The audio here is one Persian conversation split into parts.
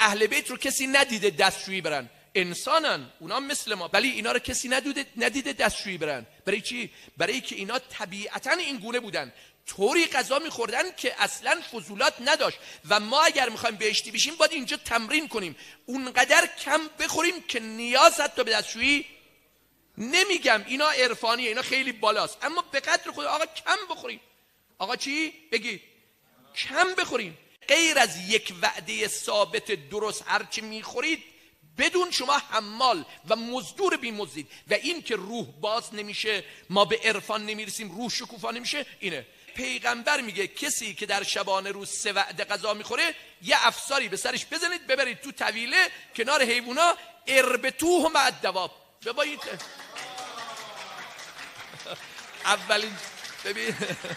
اهل بیت رو کسی ندیده دستشویی برن، انسانن، اونا مثل ما، ولی اینا رو کسی ندیده دستشویی برن. برای چی؟ برای که اینا طبیعتاً این گونه بودن، طوری غذا میخوردن که اصلا فضولات نداشت. و ما اگر میخوایم بهشتی بشیم باید اینجا تمرین کنیم، اونقدر کم بخوریم که نیاز حتی به دستشویی. نمیگم اینا عرفانیه، اینا خیلی بالاست، اما به قدر خود. آقا کم بخوریم. آقا چی؟ بگی کم بخوریم. غیر از یک وعده ثابت درست هرچی میخورید بدون شما حمال و مزدور بی مزدید. و این که روح باز نمیشه، ما به عرفان نمیرسیم، روح شکوفا نمیشه. اینه پیغمبر میگه کسی که در شبانه روز 3 وعده غذا میخوره یه افساری به سرش بزنید، ببرید تو طویله کنار حیوونا، اربطوه مع الدواب. ببایید اولین ببین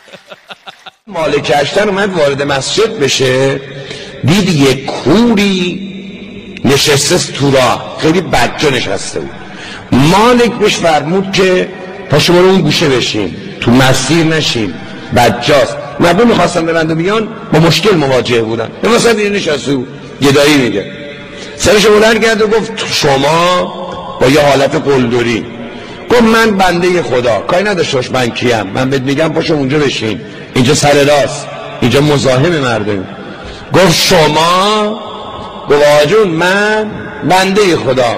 مالک اشتر اومد وارد مسجد بشه، دید یک کوری نشسته تو راه، خیلی بجا نشسته بود. مالک بهش فرمود که پاشو برو اون گوشه بشین، تو مسیر نشین، بجاست. مردم میخواستن برند و بیان، با مشکل مواجه بودن. مثلا این نشسته بود، گدایی میگه، سرش بلند کرد و گفت شما با یه حالت قلدری، گفت من بنده خدا، کاری نداشتش من کیم، من بهت میگم پاشو اونجا بشین، اینجا سر راست، اینجا مزاحم مردم. گفت شما، گفت آجون من بنده خدا.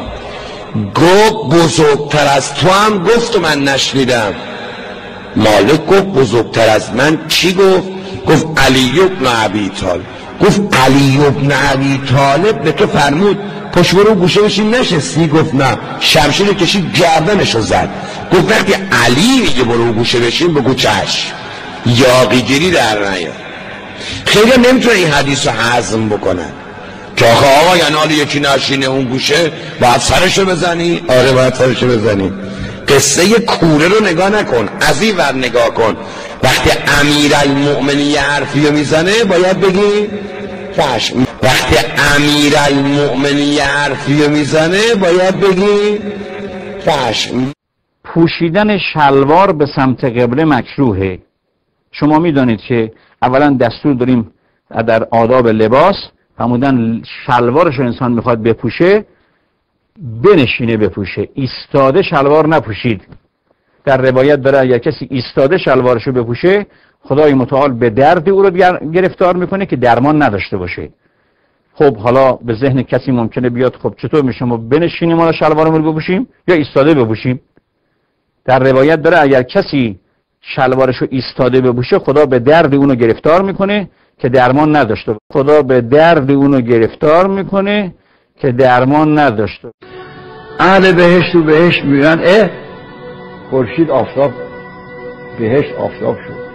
گفت بزرگتر از تو هم گفت و من نشنیدم. مالک گفت بزرگتر از من چی گفت؟ گفت علی بن ابی طالب. گفت علی بن ابی طالب به تو فرمود پشت برو گوشه بشین نشستی؟ گفت نه. شمشیر کشید گردنشو زد. گفت وقتی علی میگه برو گوشه بشین بگو چشم، یاغیگیری در نیار. خیلی نمیتونه این حدیث رو هضم بکنن که آقا یعنی حالا یکی نشینه اون گوشه باید سرشو بزنی. آره باید سرشو بزنی. قصه کوره رو نگاه نکن، از این ور نگاه کن. وقتی امیرالمؤمنین یه حرفی رو میزنه باید بگی چشم. وقتی امیرالمؤمنین یه حرفی رو میزنه باید بگی چشم. پوشیدن شلوار به سمت قبله مکروهه. شما میدانید که اولا دستور داریم در آداب لباس، فرمودن شلوارش رو انسان میخواد بپوشه بنشینه بپوشه، ایستاده شلوار نپوشید. در روایت داره اگر کسی ایستاده شلوارشو بپوشه خدای متعال به درد او رو گرفتار میکنه که درمان نداشته باشه. خب حالا به ذهن کسی ممکنه بیاد خب چطور میشه ما بنشینیم حالا شلوارمون رو بپوشیم یا ایستاده بپوشیم؟ در روایت داره اگر کسی شلوارشو ایستاده بپوشه خدا به درد اونو گرفتار میکنه که درمان نداشته. خدا به درد اونو گرفتار میکنه که درمان نداشته. اهل بهشت و بهشت میگن خورشید آفتاب بهشت آفتاب شد.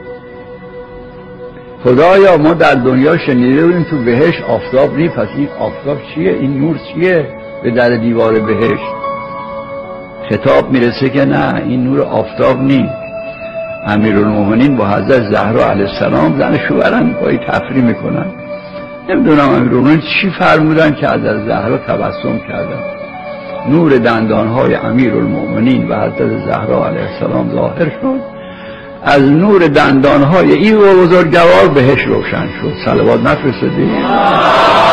خدایا ما در دنیا شنیده بودیم تو بهشت آفتاب نیست، پس این آفتاب چیه؟ این نور چیه به در دیوار بهشت؟ خطاب میرسه که نه این نور آفتاب نیست. امیرالمومنین با حضرت زهرا علیه السلام زن شوهرن پای تفریح میکنن. نمیدونم امیرالمومنین چی فرمودن که حضرت زهرا تبسم کردن. نور دندانهای امیرالمومنین و حضرت زهرا علیه السلام ظاهر شد. از نور دندانهای این بزرگوار بهش روشن شد. صلوات نفرستادی؟